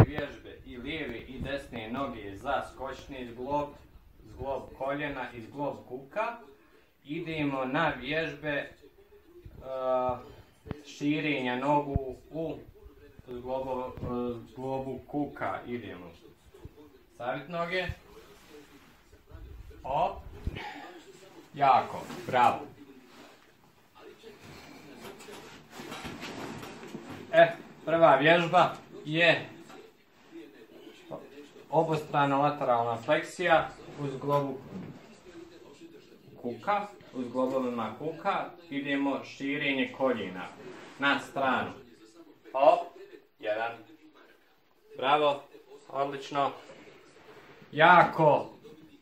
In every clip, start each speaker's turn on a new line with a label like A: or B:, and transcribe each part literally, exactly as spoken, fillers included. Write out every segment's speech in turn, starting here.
A: vježbe i lijeve i desne noge za skočni zglob, zglob koljena i zglob kuka, idemo na vježbe uh, širenja nogu u zglobu, uh, zglobu kuka. Idemo. Stavit noge. Op. Jako. Bravo. E, prva vježba je obostrana lateralna fleksija uz zglobu kuka, uz zglobovima kuka. Idemo širenje koljena na stranu. Hop, jedan. Bravo, odlično. Jako.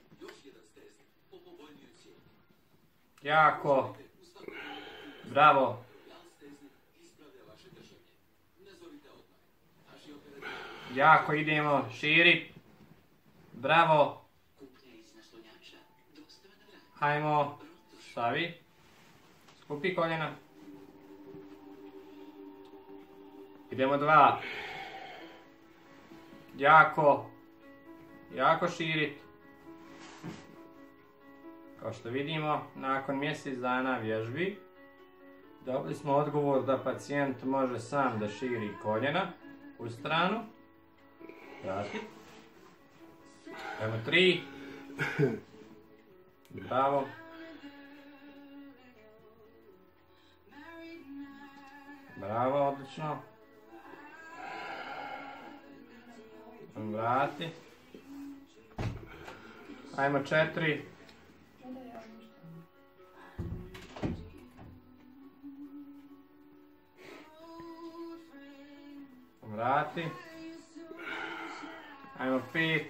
A: Jako. Bravo. Jako idemo, širi. Bravo. Hajmo, stavi. Skupi koljena. Idemo dva. Jako. Jako širit. Kao što vidimo, nakon mjesec dana vježbi, dobili smo odgovor da pacijent može sam da širi koljena u stranu. Vrati. Evo tri. Bravo. Bravo, odlično. Vrati. Ajmo četiri. Vrati. Ajmo pet.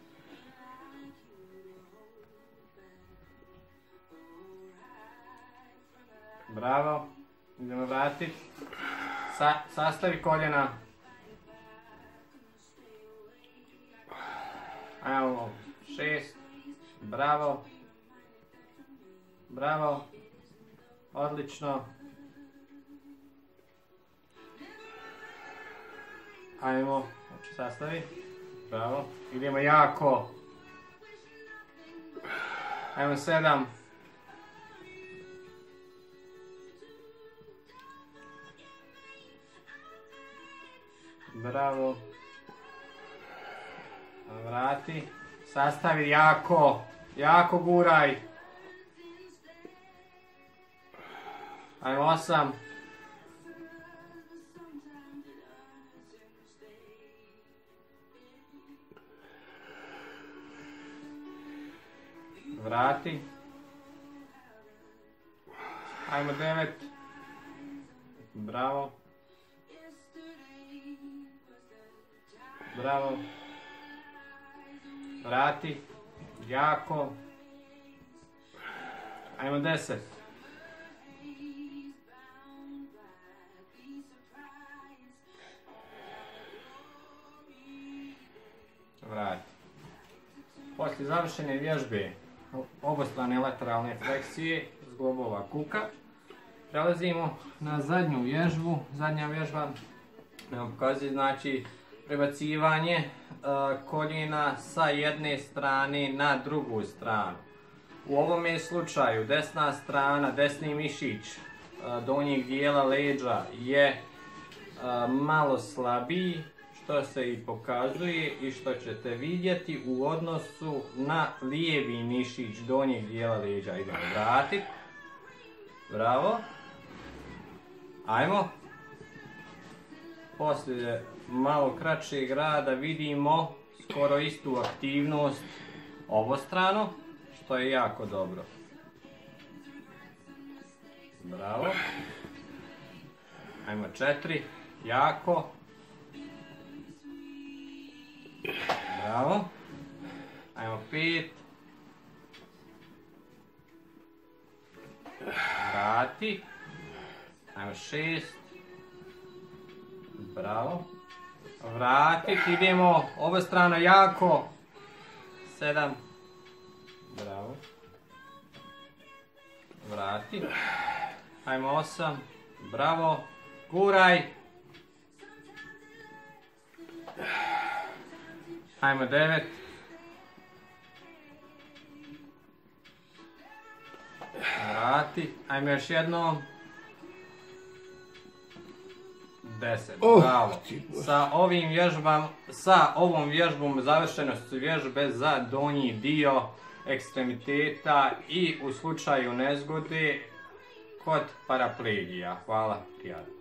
A: Bravo. Idemo vratiti. Sa, sastavi koljena. Ajmo šest. Bravo. Bravo. Odlično. Ajmo, znači sastavi. Bravo. Idemo jako. Ajmo sedam. Bravo. Vrati. Sastavi jako. Jako guraj. Ajmo osam. Vrati. Ajmo devet. Bravo. Bravo. Vrati. Jako. Ajmo deset. Vrati. Poslije završene vježbe obostrane lateralne fleksije zglobova kuka, prelazimo na zadnju vježbu. Zadnja vježba nam pokazuje znači prebacivanje uh, koljena sa jedne strane na drugu stranu. U ovome slučaju desna strana, desni mišić uh, donjeg dijela leđa je uh, malo slabiji, što se i pokazuje i što ćete vidjeti u odnosu na lijevi mišić donjeg dijela leđa. Idemo vratiti. Bravo. Ajmo. Poslije malo kraćeg rada vidimo skoro istu aktivnost obostrano, što je jako dobro. Bravo. Ajmo četiri. Jako. Bravo. Ajmo pet. Vrati. Ajmo šest. Bravo. Vratiti, idemo obostrano jako. Sedam. Bravo. Vrati. Ajmo osam. Bravo. Guraj. Ajmo devet. Vrati. Ajmo još jednom. deset.
B: Oh,
A: Bravo. Sa ovim vježbam, sa ovom vježbom završene su vježbe za donji dio ekstremiteta i u slučaju nezgode kod paraplegija. Hvala, prijatno.